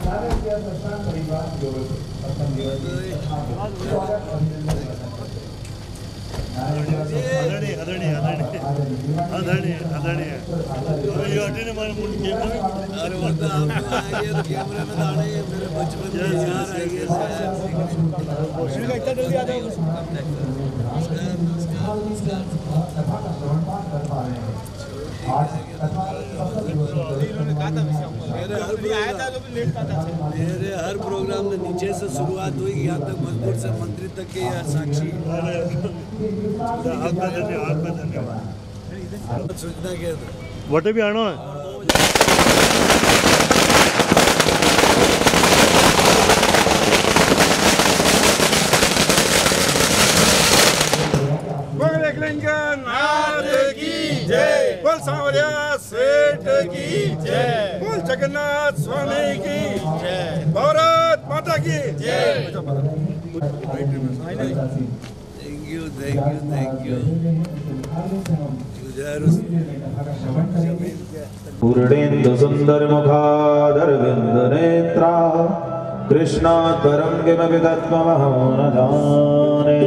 मेरे हर प्रोग्राम में नीचे से शुरुआत हुई, यहाँ तक मंदिर से मंत्री तक के यार साक्षी। सूचना क्या वटे भी आना है। बोल सांवरिया सेठ की जय, बोल जगन्नाथ स्वामी की जय, भारत माता की जय। Thank you thank you thank you. पूर्णेन्दु सुंदर मुखादरविंद नेत्रा कृष्णात् परं किमपि तत्त्वमहं न जाने।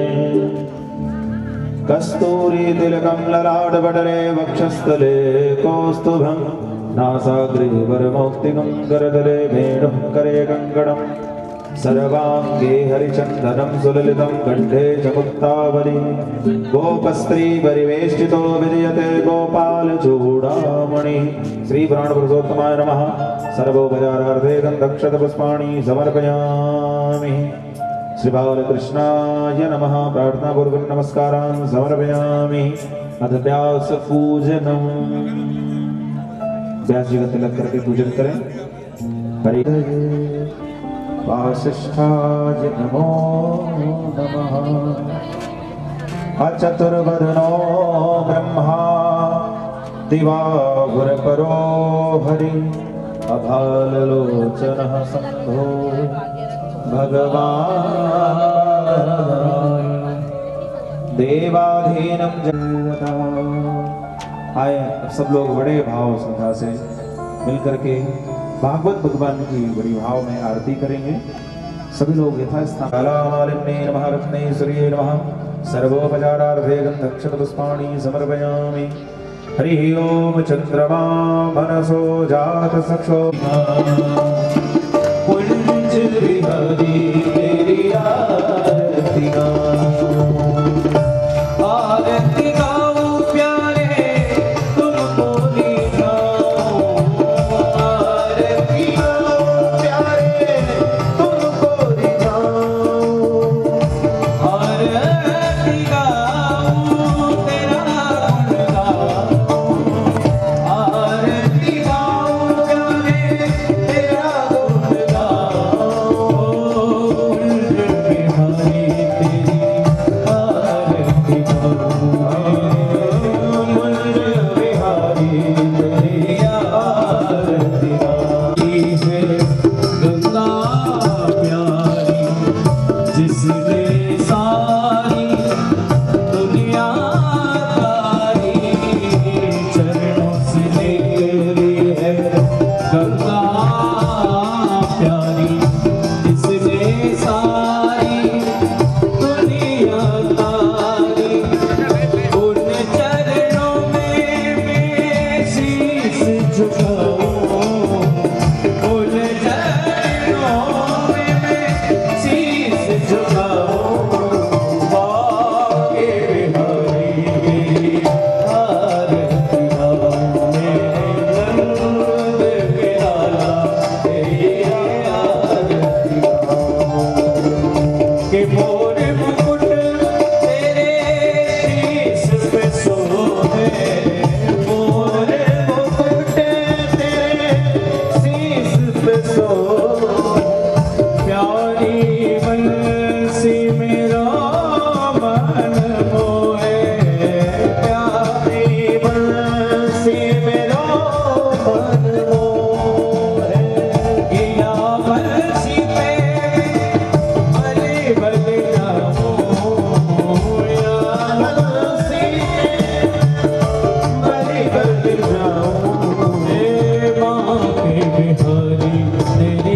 कस्तूरी तिलकं ललाटपटले वक्षस्थले कौस्तुभं नासाग्रे वरमौक्तिकं करतले वेणुं करे कङ्कणं सर्वाङ्गे हरिचन्दनं सुललितं कण्ठे च मुक्तावली गोपस्त्री परिवेष्टितो विजयते गोपालचूडामणि। श्रीपुराणपुरुषोत्तमाय नमः। सर्वोपचारार्थे गन्धक्षतपुष्पाणि समर्पयामि। श्रीबालकृष्णाय नमः। प्रार्थनापूर्वक नमस्कारान् समर्पयामि। अथ व्यासपूजनम्। व्यास जी का तिलक करके पूजन करें। हरि वासिष्ठाय नमो नमः। अचतुर्वदनो ब्रह्मा दिवाहुरपरो हरि अभाललोचनः शम्भो भगवान् देवाधीनं जगता। आए सब लोग बड़े भाव श्रद्धा से मिलकर के भागवत भगवान की बड़ी भाव में आरती करेंगे। सभी लोग यथास्थान कालामालिन्ये नमः रत्नेश्वर्ये नमः। सर्वोपचारार्थे गन्धक्षतपुष्पाणि समर्पयामि। हरि ओम। चंद्रमा मनसो जात सक्षो कुंज विहरी तेरी आरती आरती गाऊं प्यारे तुमको दिखाऊं। आरती गाऊं प्यारे तुमको दिखाऊं। आरती गाऊं तेरा गुण गाऊं। आरती गाऊं प्यारे तेरा गुण हरि तेरी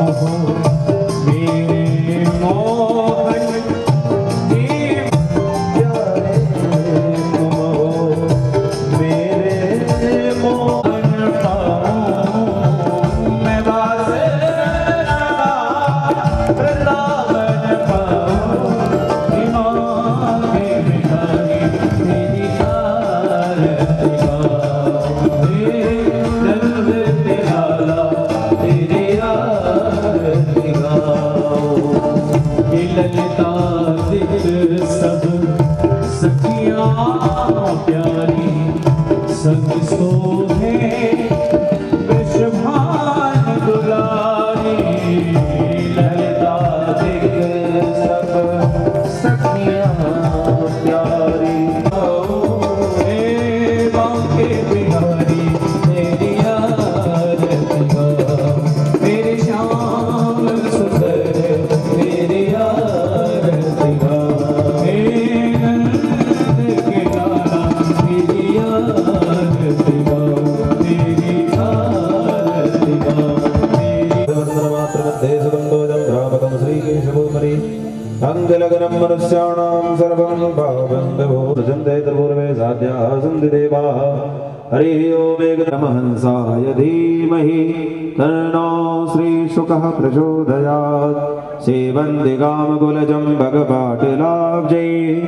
अंगलग्नं मनुष्याणां सर्वं भावबन्धवो रजन्ते तपूर्वे साध्याः सन्ति देवाः हरिः ओम् एकनमहंसाय धीमहि तन्नो श्रीशुकः प्रचोदयात् सेवन्ति कामकुलजं भगपाटलाब्जैः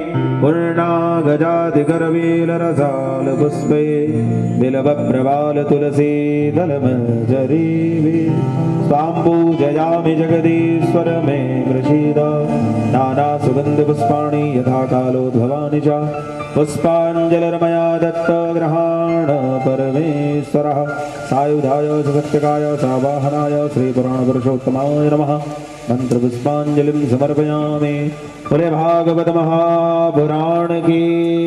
पूर्णागजातिकरवीलरसालपुष्पे बिल्वप्रवालतुलसीदलमञ्जरीभिः स्वां पूजयामि जगदीश्वर मे प्रसीद नानासुगन्धपुष्पाणि यथा कालोद्भवानि च पुष्पाञ्जलिर्मया दत्तग्रहाण परमेश्वरः सायुधाय सत्यकाय सावाहनाय श्रीपुराणपुरुषोत्तमाय नमः मंत्रपुष्पाञ्जलिं समर्पयामि। बोले भागवत महापुराण की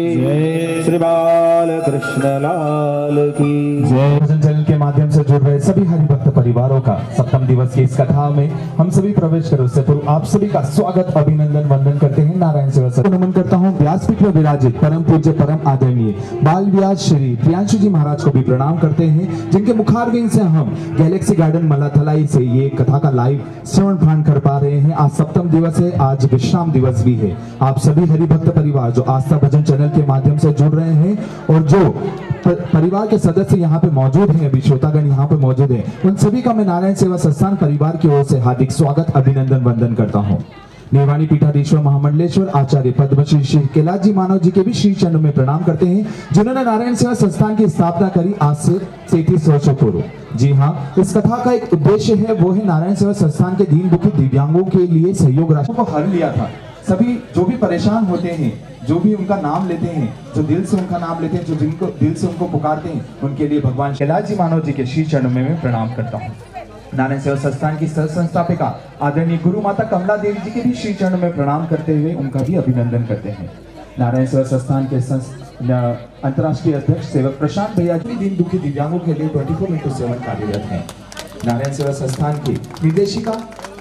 श्री बालकृष्ण लाल की जय। भजन चैनल के माध्यम से जुड़ रहे सभी हरिभक्त परिवारों का सप्तम दिवस की इस कथा में हम सभी प्रवेश करें उससे पूर्व आप सभी का स्वागत अभिनंदन वंदन करते हैं। नारायण सेवा सर नमन करता हूँ। व्यासपीठ में विराजित परम पूज्य परम आदरणीय बाल व्यास श्री प्रियांशु जी महाराज को भी प्रणाम करते हैं, जिनके मुखारविंद से हम गैलेक्सी गार्डन मलाथलाई से ये कथा का लाइव श्रवण भान कर पा रहे हैं। आज सप्तम दिवस है, आज विश्राम दिवस भी है। आप सभी हरिभक्त परिवार जो आस्था भजन चैनल के माध्यम से जुड़ रहे हैं और जो परिवार के सदस्य यहाँ पे मौजूद हैं, अभी श्रोतागण यहाँ पे मौजूद हैं, उन सभी का मैं नारायण सेवा संस्थान परिवार की ओर से हार्दिक स्वागत अभिनंदन वंदन करता हूँ। निर्वाणी पीठाधीश्वर महामंडलेश्वर आचार्य पद्मश्री श्री कैलाश जी मानव जी के भी श्री चरणों में प्रणाम करते हैं, जिन्होंने नारायण सेवा संस्थान की स्थापना करी आज से 33 वर्षों पूर्व। जी हाँ, इस कथा का एक उद्देश्य है, वो है नारायण सेवा संस्थान के दीन दुखी दिव्यांगों के लिए सहयोग राशि को हल लिया था। सभी जो भी परेशान होते हैं, जो भी उनका नाम लेते हैं, जो दिल से उनका नाम लेते हैं, जो जिनको दिल से उनको पुकारते हैं, उनके लिए भगवान कैलाश जी मानव जी के श्री चरणों में मैं प्रणाम करता हूँ। नारायण सेवा संस्थान की सह संस्थापिका आदरणीय गुरु माता कमला देवी जी के भी श्री चरणों में प्रणाम करते हुए उनका भी अभिनंदन करते हैं। नारायण सेवा संस्थान के अंतर्राष्ट्रीय अध्यक्ष सेवक प्रशांत भैया जी दिन दुखी दिव्यांगों के लिए 24/7 कार्यरत हैं। नारायण सेवा संस्थान की निर्देशिका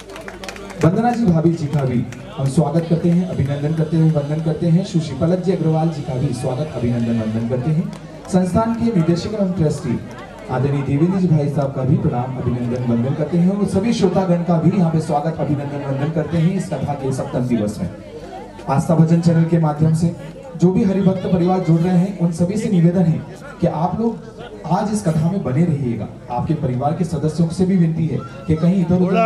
वंदना जी भाभी जी का भी हम स्वागत करते हैं, अभिनंदन करते हैं, वंदन करते हैं। सुश्री पलक जी अग्रवाल जी का भी स्वागत अभिनंदन वंदन करते हैं। संस्थान के निदेशक एवं ट्रस्टी आदरणीय देवेंद्र जी भाई साहब का भी प्रणाम अभिनंदन वंदन करते हैं और सभी श्रोतागण का भी यहाँ पे स्वागत अभिनंदन वंदन करते हैं इस कथा के सप्तम दिवस में। आस्था भजन चैनल के माध्यम से जो भी हरिभक्त परिवार जुड़ रहे हैं, उन सभी से निवेदन है कि आप लोग आज इस कथा में बने रहिएगा। आपके परिवार के सदस्यों से भी विनती है कि कहीं इधर उधर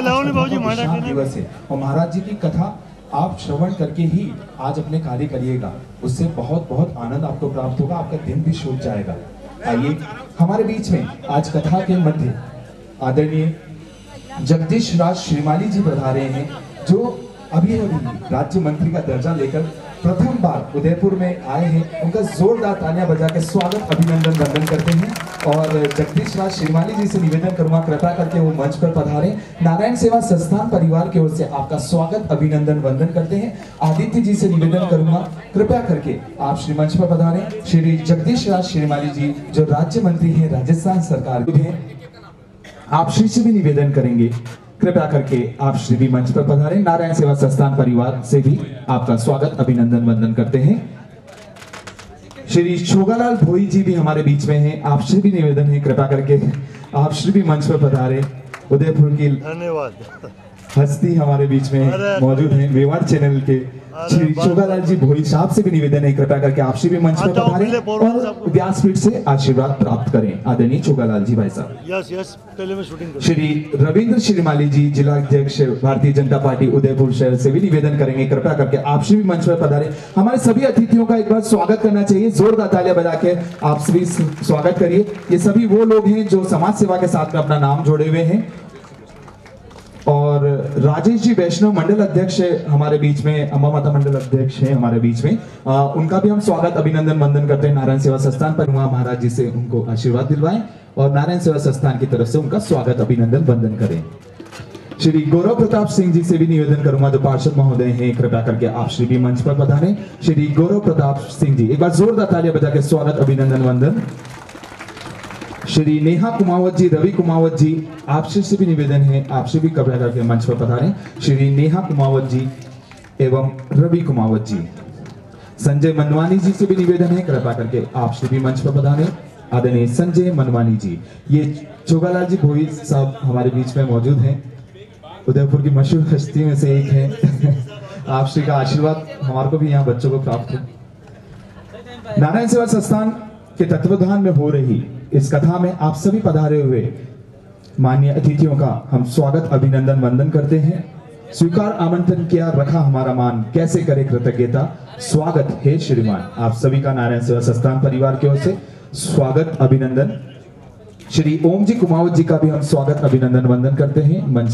दिवस है और महाराज जी की कथा आप श्रवण करके ही आज अपने कार्य करिएगा, उससे बहुत बहुत आनंद आपको प्राप्त होगा, आपका दिन भी शुभ जाएगा। आइए हमारे बीच में आज कथा के मध्य आदरणीय जगदीश राज श्रीमाली जी पधारे हैं, जो अभी राज्य मंत्री का दर्जा लेकर प्रथम बार उदयपुर में आए हैं। उनका जोरदार तालियां बजा के स्वागत अभिनंदन वंदन करते हैं और जगदीश राज श्रीमाली जी से निवेदन करूंगा कृपया करके वो मंच पर पधारें। नारायण सेवा संस्थान परिवार की ओर से आपका स्वागत अभिनंदन वंदन करते हैं। आदित्य जी से निवेदन करूंगा कृपया करके आप श्री मंच पर पधारें। श्री जगदीश राज श्रीमाली जी जो राज्य मंत्री है राजस्थान सरकार के, आप श्री से भी निवेदन करेंगे कृपया करके आप श्री भी मंच पर पधारें। नारायण सेवा संस्थान परिवार से भी आपका स्वागत अभिनंदन वंदन करते हैं। श्री छोगालाल भोई जी भी हमारे बीच में हैं, आप श्री भी निवेदन है कृपया करके आप श्री भी मंच पर पधारें उदयपुर की धन्यवाद। हस्ती हमारे बीच में मौजूद हैं, मेवाड़ चैनल के श्री शोभालाल जी भोई साहब से भी निवेदन है कृपया करके आप श्री भी मंच पर पधारें और व्यासपीठ से आशीर्वाद प्राप्त करें। आदरणीय शोभालाल जी भाई साहब। यस पहले मैं शूटिंग करूं। श्री रविंद्र श्रीमाली जी जिला अध्यक्ष भारतीय जनता पार्टी उदयपुर शहर से भी निवेदन करेंगे कृपया करके आप श्री भी मंच पर पधारें। हमारे सभी अतिथियों का एक बार स्वागत करना चाहिए, जोरदार तालियां बजा के आप सभी स्वागत करिए। ये सभी वो लोग हैं जो समाज सेवा के साथ में अपना नाम जोड़े हुए हैं। और राजेश जी वैष्णव मंडल अध्यक्ष हमारे बीच में, अम्बा माता मंडल अध्यक्ष है हमारे बीच में, उनका भी हम स्वागत अभिनंदन वंदन करते हैं। नारायण सेवा संस्थान पर महाराज जी से उनको आशीर्वाद दिलवाएं और नारायण सेवा संस्थान की तरफ से उनका स्वागत अभिनंदन वंदन करें। श्री गौरव प्रताप सिंह जी से भी निवेदन करूंगा जो पार्षद महोदय हैं कृपया करके आप श्री भी मंच पर पधारें। श्री गौरव प्रताप सिंह जी, एक बार जोरदार तालियां बजा के स्वागत अभिनंदन वंदन। श्री नेहा कुमावत जी, रवि कुमावत जी, आपसे से भी निवेदन है आपसे भी कृपया करके मंच पर पधारें। श्री नेहा कुमावत जी एवं रवि कुमावत जी। संजय मनवानी जी से भी निवेदन है कृपया करके आपसे भी मंच पर पधारें। आदरणीय संजय मनवानी जी, ये शोभालाल जी भोई साहब हमारे बीच में मौजूद हैं, उदयपुर की मशहूर हस्ती में से एक है। आप श्री का आशीर्वाद हमारे को भी यहाँ बच्चों को प्राप्त हो। नारायण सेवा संस्थान के तत्वाधान में हो रही इस कथा में आप सभी पधारे हुए माननीय अतिथियों का हम स्वागत अभिनंदन वंदन करते हैं। स्वीकार आमंत्रण किया रखा हमारा मान, कैसे करे कृतज्ञता, स्वागत है श्रीमान। आप सभी का नारायण सेवा संस्थान परिवार की ओर से स्वागत अभिनंदन। श्री ओम जी कुमावत जी का भी हम स्वागत अभिनंदन वंदन करते हैं मंच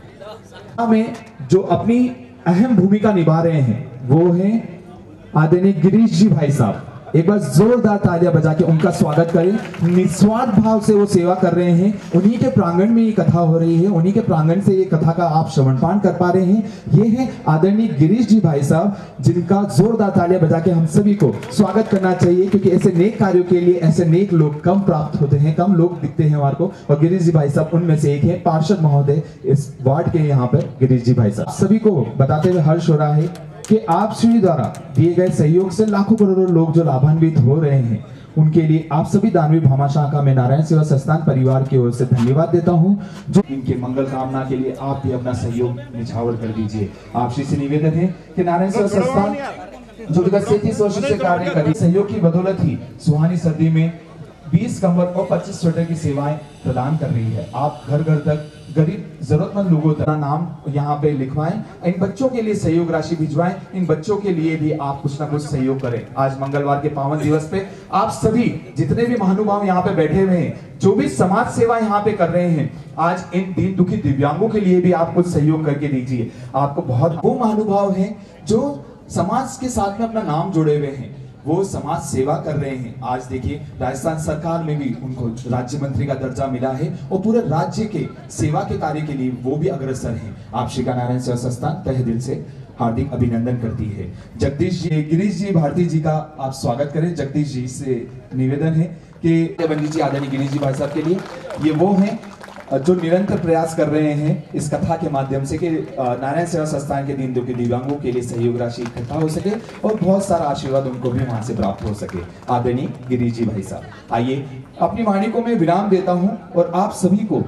पर। में जो अपनी अहम भूमिका निभा रहे हैं वो हैं आदरणीय गिरीश जी भाई साहब। एक बार जोरदार तालियां बजा के उनका स्वागत करें। निस्वार्थ भाव से वो सेवा कर रहे हैं, उन्हीं के प्रांगण में ये कथा हो रही है, उन्हीं के प्रांगण से ये कथा का आप श्रवणपान कर पा रहे हैं। ये है आदरणीय गिरीश जी भाई साहब, जिनका जोरदार तालियां बजा के हम सभी को स्वागत करना चाहिए, क्योंकि ऐसे नेक कार्यों के लिए ऐसे नेक लोग कम प्राप्त होते हैं, कम लोग दिखते हैं हमारे को, और गिरीश जी भाई साहब उनमें से एक है। पार्षद महोदय इस वार्ड के यहाँ पे गिरीश जी भाई साहब। सभी को बताते हुए हर्ष हो रहा है कि आप श्री द्वारा दिए गए सहयोग से लाखों करोड़ों लोग जो लाभान्वित हो रहे हैं, उनके लिए आप सभी दानवीर भामाशाह का मैं नारायण सेवा संस्थान परिवार की ओर से धन्यवाद देता हूं। जो इनके मंगल कामना के लिए आप भी अपना सहयोग निछावर कर दीजिए। आप श्री से निवेदन है कि नारायण सेवा संस्थान जो विगत 33 वर्षों से कार्य कर रही, सहयोग की बदौलत ही सुहानी सर्दी में 20 कंबल और 25 स्वेटर की सेवाएं प्रदान कर रही है। आप घर घर तक गरीब जरूरतमंद लोगों तक नाम यहाँ पे लिखवाएं, इन बच्चों के लिए सहयोग राशि भिजवाएं, इन बच्चों के लिए भी आप कुछ ना कुछ सहयोग करें। आज मंगलवार के पावन दिवस पे आप सभी जितने भी महानुभाव यहाँ पे बैठे हुए हैं, जो भी समाज सेवा यहाँ पे कर रहे हैं, आज इन दीन दुखी दिव्यांगों के लिए भी आप कुछ सहयोग करके दीजिए। आपको बहुत वो महानुभाव हैं जो समाज के साथ में अपना नाम जोड़े हुए हैं, वो समाज सेवा कर रहे हैं। आज देखिए राजस्थान सरकार में भी उनको राज्य मंत्री का दर्जा मिला है और पूरे राज्य के सेवा के कार्य के लिए वो भी अग्रसर हैं। आप श्री का नारायण सेवा संस्थान तहे दिल से हार्दिक अभिनंदन करती है। जगदीश जी, गिरीश जी भारती जी का आप स्वागत करें। जगदीश जी से निवेदन है कि बंदी जी आदरणीय गिरीश जी भाई साहब के लिए, ये वो हैं जो निरंतर प्रयास कर रहे हैं इस कथा के माध्यम से कि नारायण सेवा संस्थान के दीन दुखी दिव्यांगों के लिए सहयोग राशि इकट्ठा हो सके और बहुत सारा आशीर्वाद उनको भी वहां से प्राप्त हो सके। आदरणीय गिरीश जी भाई साहब, आइए अपनी वाणी को मैं विराम देता हूं और आप सभी को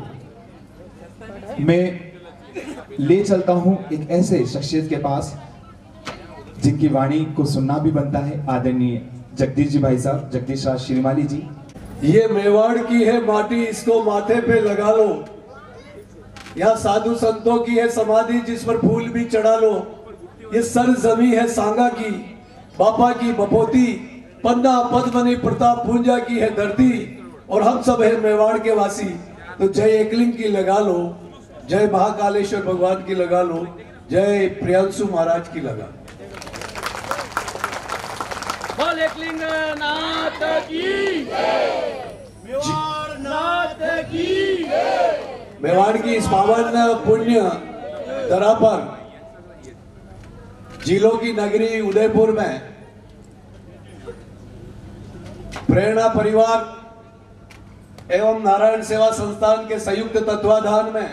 मैं ले चलता हूं एक ऐसे शख्सियत के पास जिनकी वाणी को सुनना भी बनता है। आदरणीय जगदीश जी भाई साहब, जगदीश राज श्रीमाली जी। ये मेवाड़ की है माटी, इसको माथे पे लगा लो। यहाँ साधु संतों की है समाधि, जिस पर फूल भी चढ़ा लो। ये सर जमी है सांगा की, बापा की बपोती, पन्ना पद्मनी प्रताप पूंजा की है धरती, और हम सब है मेवाड़ के वासी। तो जय एकलिंग की लगा लो, जय महाकालेश्वर भगवान की लगा लो, जय प्रियांशु महाराज की लगा। एकलिंग नाथ की, मेवाड़ नाथ की। मेवाड़ की इस पावन पुण्य धरा पर जिलों की नगरी उदयपुर में प्रेरणा परिवार एवं नारायण सेवा संस्थान के संयुक्त तत्वाधान में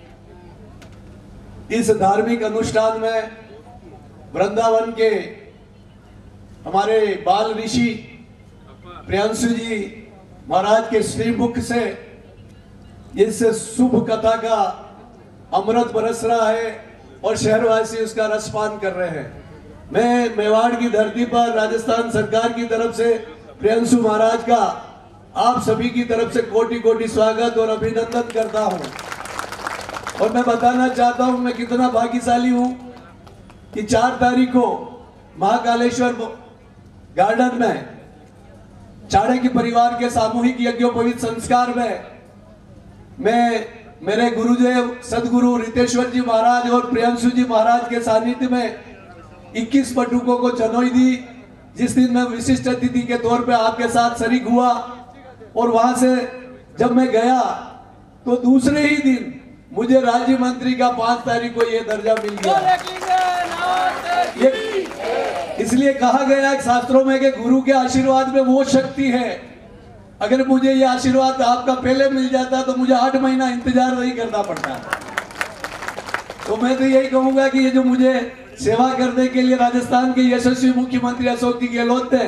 इस धार्मिक अनुष्ठान में वृंदावन के हमारे बाल ऋषि प्रियांशु जी महाराज के श्रीमुख से इस शुभ कथा का अमृत बरस रहा है और शहरवासी उसका रसपान कर रहे हैं। मैं मेवाड़ की धरती पर राजस्थान सरकार की तरफ से प्रियंशु महाराज का आप सभी की तरफ से कोटि कोटि स्वागत और अभिनंदन करता हूं। और मैं बताना चाहता हूं मैं कितना भाग्यशाली हूं कि 4 तारीख को महाकालेश्वर गार्डन में चाणक्य परिवार के सामूहिक यज्ञोपवीत संस्कार में मैं मेरे गुरुदेव सदगुरु रितेश्वर जी महाराज और प्रियंशु जी महाराज के सानिध्य में 21 बटुकों को जनोई दी, जिस दिन मैं विशिष्ट अतिथि के तौर पे आपके साथ शरीक हुआ। और वहां से जब मैं गया तो दूसरे ही दिन मुझे राज्य मंत्री का 5 तारीख को यह दर्जा मिल गया। इसलिए कहा गया है शास्त्रों में कि गुरु के आशीर्वाद में वो शक्ति है। अगर मुझे ये आशीर्वाद आपका पहले मिल जाता तो मुझे 8 महीना इंतजार नहीं करना पड़ता। तो मैं तो यही कहूंगा कि ये जो मुझे सेवा करने के लिए राजस्थान के यशस्वी मुख्यमंत्री अशोक जी गहलोत ने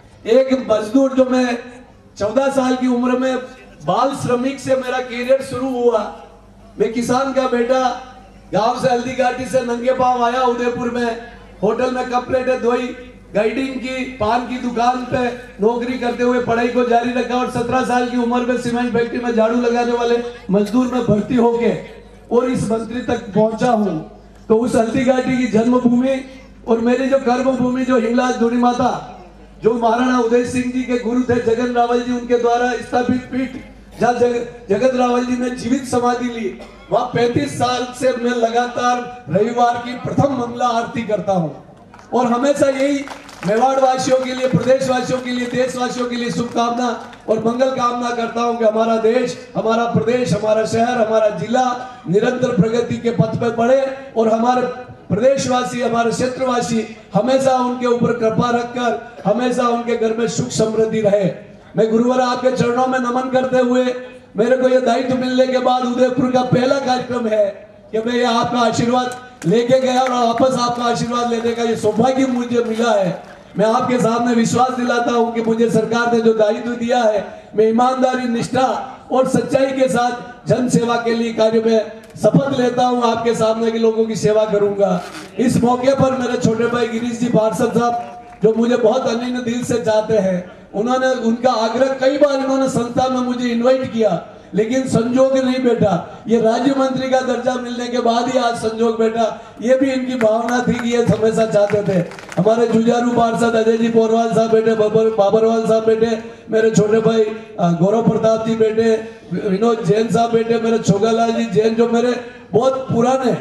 एक मजदूर, जो मैं 14 साल की उम्र में बाल श्रमिक से मेरा कैरियर शुरू हुआ। मैं किसान का बेटा गांव से हल्दी घाटी से नंगे पांव आया उदयपुर में, होटल में कप प्लेटें धोई, गाइडिंग की, पान की दुकान पे नौकरी करते हुए पढ़ाई को जारी रखा और 17 साल की उम्र में सीमेंट फैक्ट्री में झाड़ू लगाने वाले मजदूर में भर्ती होके और इस मंत्री तक पहुंचा हूं। तो उस हल्दी घाटी की जन्मभूमि और मेरी जो कर्मभूमि जो हिंगलाज धुनी माता, जो महाराणा उदय सिंह जी के गुरु थे जगन रावल जी, उनके द्वारा स्थापित पीठ जहाँ जगत रावल जी ने जीवित समाधि ली, वहां 35 साल से मैं लगातार रविवार की प्रथम मंगला आरती करता हूं। और हमेशा यही मेवाड़ वासियों के लिए, प्रदेश वासियों के लिए, देशवासियों के लिए शुभकामना और मंगल कामना करता हूं कि हमारा देश, हमारा प्रदेश, हमारा शहर, हमारा जिला निरंतर प्रगति के पथ पर बढ़े और हमारे प्रदेशवासी, हमारे क्षेत्रवासी हमेशा उनके ऊपर कृपा रखकर हमेशा उनके घर में सुख समृद्धि रहे। मैं गुरुवर आपके चरणों में नमन करते हुए, मेरे को यह दायित्व मिलने के बाद उदयपुर का पहला कार्यक्रम है कि मैं ये आपका आशीर्वाद लेके गया और वापस आपका आशीर्वाद लेने का ये सौभाग्य मुझे मिला है। मैं आपके सामने विश्वास दिलाता हूं कि मुझे सरकार ने जो दायित्व दिया है, मैं ईमानदारी, निष्ठा और सच्चाई के साथ जन सेवा के लिए कार्य में शपथ लेता हूं। आपके सामने के लोगों की सेवा करूंगा। इस मौके पर मेरे छोटे भाई गिरीश जी पार्षद साहब, जो मुझे बहुत अनिन्न दिल से चाहते हैं, उन्होंने उनका आग्रह कई बार इन्होंने संस्था में मुझे इनवाइट किया, लेकिन संजोग नहीं बैठा। ये राज्य मंत्री का दर्जा मिलने के बाद ही आज संजोग बैठा। ये भी इनकी भावना थी कि ये हमेशा चाहते थे। हमारे जुझारू पार्षद अजय जी पोरवाल साहब बैठे, बाबरवाल साहब बैठे, मेरे छोटे भाई गौरव प्रताप जी बैठे, विनोद जैन साहब बैठे, मेरे छोगालाल जी जैन, जो मेरे बहुत पुराने,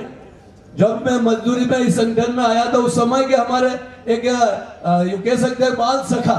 जब मैं मजदूरी में इस संगठन में आया था उस समय के हमारे एक कह सकते हैं बाल सखा,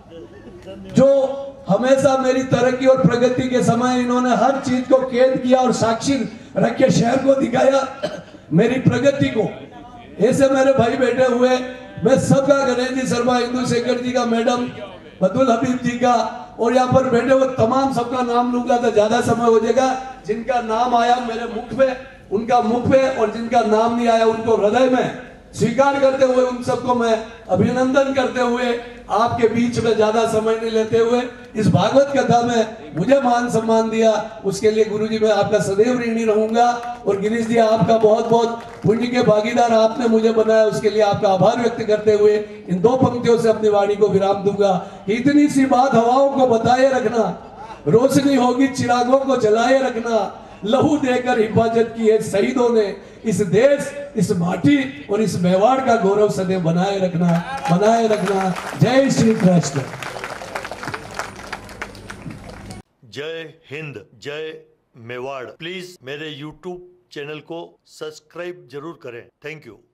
जो हमेशा मेरी तरक्की और प्रगति के समय इन्होंने हर चीज को कैद किया और साक्षी रख के शहर को दिखाया मेरी प्रगति को। ऐसे मेरे भाई बैठे हुए, मैं सबका, गणेश जी शर्मा, हिंदू शेखर जी का, मैडम बदुल हबीब जी का, और यहाँ पर बैठे हुए तमाम सबका नाम लूंगा तो ज्यादा समय हो जाएगा। जिनका नाम आया मेरे मुख पे, उनका मुख पे, और जिनका नाम नहीं आया उनको हृदय में स्वीकार करते हुए उन सबको मैं अभिनंदन करते हुए आपके बीच में ज्यादा समय नहीं लेते हुए इस भागवत कथा में मुझे मान सम्मान दिया, उसके लिए गुरुजी मैं आपका सदैव ऋणी रहूंगा। और गिरीश जी, आपका बहुत बहुत पुण्य के भागीदार आपने मुझे बनाया, उसके लिए आपका आभार व्यक्त करते हुए इन 2 पंक्तियों से अपनी वाणी को विराम दूंगा कि इतनी सी बात हवाओं को बताए रखना, रोशनी होगी चिरागों को जलाए रखना, लहू देकर हिफाजत की है शहीदों ने, इस देश, इस माटी और इस मेवाड़ का गौरव सदैव बनाए रखना, बनाए रखना। जय श्री कृष्ण। जय हिंद, जय मेवाड़। प्लीज मेरे YouTube चैनल को सब्सक्राइब जरूर करें। Thank you.